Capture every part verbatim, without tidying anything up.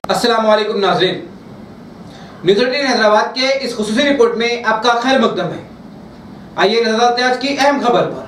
अस्सलामु अलैकुम नाज़रीन, न्यूज़ एटीन हैदराबाद के इस खुसूसी रिपोर्ट में आपका खैर मकदम है। आइए नजर डालते हैं आज की अहम खबर पर।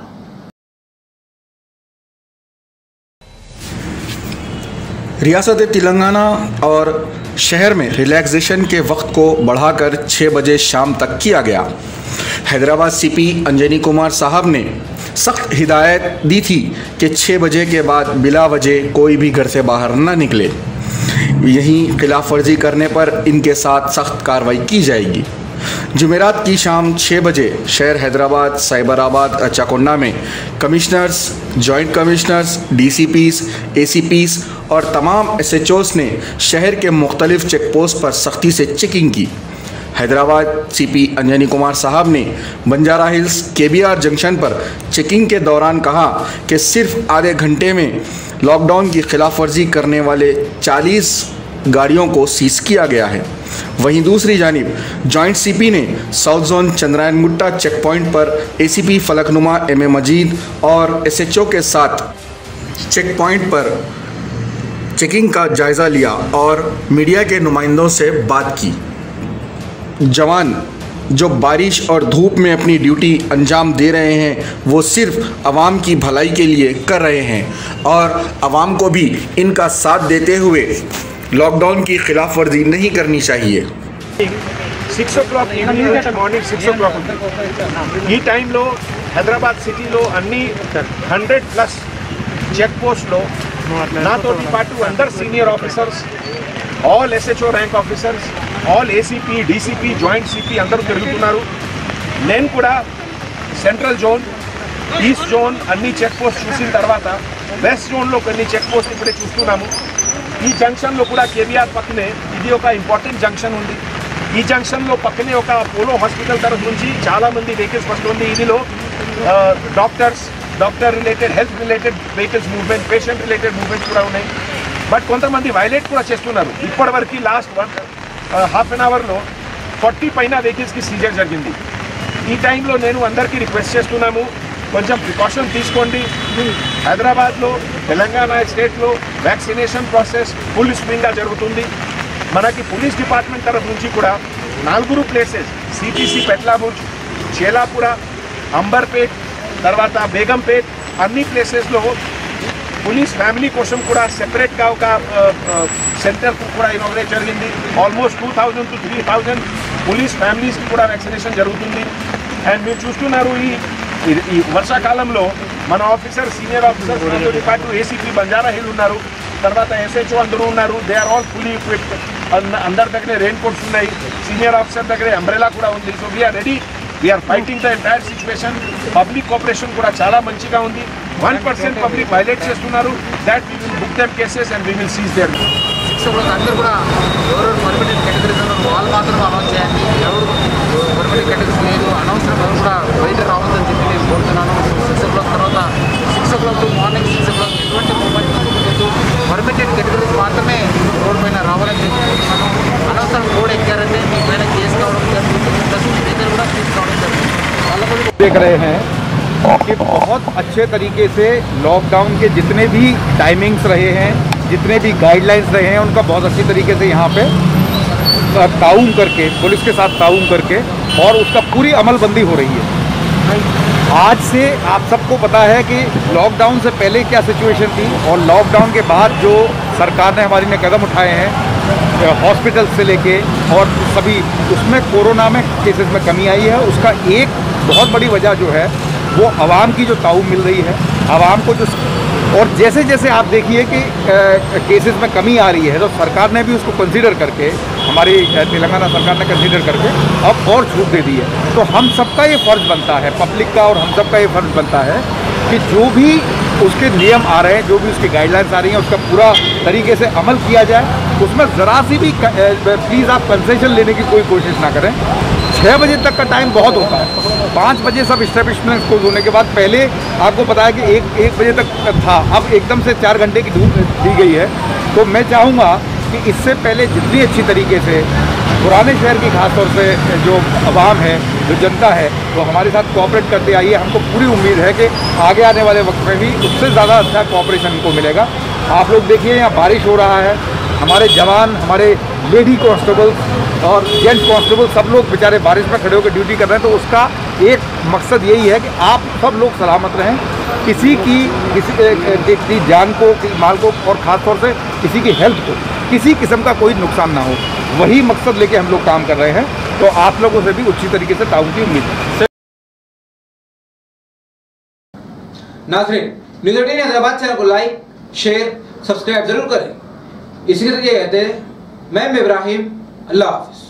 रियासत तेलंगाना और शहर में रिलैक्सेशन के वक्त को बढ़ाकर छः बजे शाम तक किया गया। हैदराबाद सीपी अंजनी कुमार साहब ने सख्त हिदायत दी थी कि छः बजे के बाद बिला वजह कोई भी घर से बाहर न निकले। यहीं खिलाफ वर्जी करने पर इनके साथ सख्त कार्रवाई की जाएगी। जुमेरात की शाम छः बजे शहर हैदराबाद, साइबराबाद, चाकोंडा में commissioners, joint commissioners, DCPs, ACPs और तमाम एसएचओस ने शहर के मुख्तलिफ चेक पोस्ट पर सख्ती से चेकिंग की। हैदराबाद सीपी अंजनी कुमार साहब ने बंजारा हिल्स केबीआर जंक्शन पर चेकिंग के दौरान कहा कि सिर्फ आधे घंटे में लॉकडाउन की खिलाफ वर्जी करने वाले चालीस गाड़ियों को सीज किया गया है। वहीं दूसरी जानिब जॉइंट सीपी ने south zone Chandrayan Gutta check point पर ACP Falaknuma M A Majeed और एसएचओ के साथ चेक पॉइंट पर चेकिंग का जायज़ा लिया और मीडिया के नुमाइंदों से बात की। जवान जो बारिश और धूप में अपनी ड्यूटी अंजाम दे रहे हैं वो सिर्फ आवाम की भलाई के लिए कर रहे हैं और आवाम को भी इनका साथ देते हुए लॉकडाउन की खिलाफ वर्जी नहीं करनी चाहिए। సిక్స్ ఓ క్లాక్ ఈవినింగ్ నుంచి మార్నింగ్ సిక్స్ ఓ క్లాక్ ఉంది। ఈ టైంలో హైదరాబాద్ సిటీలో అన్ని హండ్రెడ్ ప్లస్ చెక్ పోస్ట్లో నాతోటి పాటు అందరు senior officers, all SHO rank officers, all ACP, DCP, joint CP అందరూ తిరుగుతున్నారు। నేను కూడా సెంట్రల్ జోన్, ఈస్ట్ జోన్ అన్ని చెక్ పోస్ట్ చూసిన తర్వాత వెస్ట్ జోన్లో కొన్ని చెక్ పోస్ట్ ఇప్పుడే చూస్తున్నాము। ఈ జంక్షన్లో కూడా కేబీఆర్ పక్కనే ఇది ఒక ఇంపార్టెంట్ జంక్షన్ ఉంది। ఈ జంక్షన్లో పక్కనే ఒక అపోలో హాస్పిటల్ తరఫు నుంచి చాలామంది వెహికల్స్ వస్తుంది। ఇదిలో doctors, doctor related, health related vehicles movement, patient related movements కూడా ఉన్నాయి। బట్ కొంతమంది వైలేట్ కూడా చేస్తున్నారు। ఇప్పటివరకు లాస్ట్ వన్ హాఫ్ అన్ అవర్లో ఫార్టీ పైన వెహికల్స్కి సీజర్ జరిగింది। ఈ టైంలో నేను అందరికీ రిక్వెస్ట్ చేస్తున్నాము, కొంచెం ప్రికాషన్ తీసుకోండి। హైదరాబాద్లో, తెలంగాణ స్టేట్లో వ్యాక్సినేషన్ ప్రాసెస్ ఫుల్ స్ప్రింగ్గా జరుగుతుంది। మనకి పోలీస్ డిపార్ట్మెంట్ తరఫు నుంచి కూడా నాలుగురు ప్లేసెస్ సిటీసీ, పెట్లాబుర్జ్, చేలాపుర, అంబర్పేట్, తర్వాత బేగంపేట్ అన్ని ప్లేసెస్లో పోలీస్ ఫ్యామిలీ కోసం కూడా సెపరేట్గా ఒక సెంటర్ కూడా ఇనాగ్రేట్ జరిగింది। Almost two thousand to three thousand police ఫ్యామిలీస్కి కూడా వ్యాక్సినేషన్ జరుగుతుంది। అండ్ మీరు చూస్తున్నారు ఈ ఈ వర్షాకాలంలో మన ఆఫీసర్, సీనియర్ ఆఫీసర్స్ నాతో పాటు ఏసీపీ బంజారా హిల్ ఉన్నారు, తర్వాత ఎస్హెచ్ఓ అందరూ ఉన్నారు। They are all fully equipped. అందరి దగ్గర రెయిన్ కోట్స్ ఉన్నాయి, సీనియర్ ఆఫీసర్ దగ్గర అంబ్రెలా కూడా ఉంది। So we're ready, we're fighting the entire situation. Public cooperation కూడా చాలా మంచిగా ఉంది। వన్ పర్సెంట్ పబ్లిక్ వైలేట్ చేస్తున్నారు, that we will book them cases and we will seize them. Six o'clock అందరూ కూడా ఎవరెవరు పర్మిటెడ్ కేటగిరీస్ వాళ్ళు మాత్రం అనౌన్స్ చేయండి। ఎవరు పర్మిటెడ్ కేటగిరీస్ లేదు అనౌన్స్మెంట్ ఎవరు కూడా బయట రావద్దని చెప్పి నేను కోరుతున్నాను। సిక్స్ ఓ క్లాక్ తర్వాత six o'clock to morning six o'clock ఎటువంటి మూమెంట్ లేదు, పర్మిటెడ్ కేటగిరీస్ మాత్రమే రోడ్ పైన రావాలని చెప్పి కోరుతున్నాను। అనవసరం రోడ్ ఎక్కారంటే మీ పైన కేసు కావడం జరుగుతుంది, ప్లస్ మీ దగ్గర కూడా కేసు కావడం జరుగుతుంది। देख रहे हैं कि बहुत अच्छे तरीके से लॉकडाउन के जितने भी टाइमिंग्स रहे हैं, जितने भी गाइडलाइंस रहे हैं, उनका बहुत अच्छी तरीके से यहाँ पे ताउन करके, पुलिस के साथ ताउन करके और उसका पूरी अमलबंदी हो रही है। आज से आप सबको पता है कि लॉकडाउन से पहले क्या सिचुएशन थी और लॉकडाउन के बाद जो सरकार ने हमारी ने कदम उठाए हैं हॉस्पिटल से लेके और सभी, उसमें कोरोना में केसेस में कमी आई है। उसका एक बहुत बड़ी वजह जो है वो आवाम की जो ताउन मिल रही है, आवाम को जो, और जैसे जैसे आप देखिए कि केसेस में कमी आ रही है तो सरकार ने भी उसको कंसीडर करके, हमारी तेलंगाना सरकार ने कंसीडर करके अब और छूट दे दी है। तो हम सबका ये फ़र्ज़ बनता है, पब्लिक का और हम सबका ये फ़र्ज़ बनता है कि जो भी उसके नियम आ रहे हैं, जो भी उसकी गाइडलाइंस आ रही हैं, उसका पूरा तरीके से अमल किया जाए। उसमें ज़रा सी भी प्लीज़ आप कंसेशन लेने की कोई कोशिश ना करें। छः बजे तक का टाइम बहुत होता है, पाँच बजे सब इस्टेब्लिशमेंट क्लोज होने के बाद, पहले आपको पता है कि एक एक बजे तक था, अब एकदम से चार घंटे की धूप दी गई है। तो मैं चाहूँगा कि इससे पहले जितनी अच्छी तरीके से पुराने शहर की खासतौर से जो आवाम है, जो जनता है, वो हमारे साथ कोऑपरेट करते आई है। हमको पूरी उम्मीद है कि आगे आने वाले वक्त में भी उससे ज़्यादा अच्छा कोऑपरेशन इनको मिलेगा। आप लोग देखिए यहाँ बारिश हो रहा है, हमारे जवान, हमारे लेडी कांस्टेबल और जेंट्स कांस्टेबल सब लोग बेचारे बारिश में खड़े होकर ड्यूटी कर रहे हैं। तो उसका एक मकसद यही है कि आप सब लोग सलामत रहें, किसी की किसी की जान को, माल को और ख़ास तौर से किसी की हेल्थ को किसी किस्म का कोई नुकसान ना हो। वही मकसद लेके हम लोग काम कर रहे हैं। तो आप लोगों से भी उसी तरीके से ताउन की उम्मीद है। नाज़रीन, न्यूज़ एटीन हैदराबाद चैनल को लाइक, शेयर, सब्सक्राइब जरूर करें। इसी तरह कहते हैं मैं इब्राहिम, अल्लाह हाफिज़।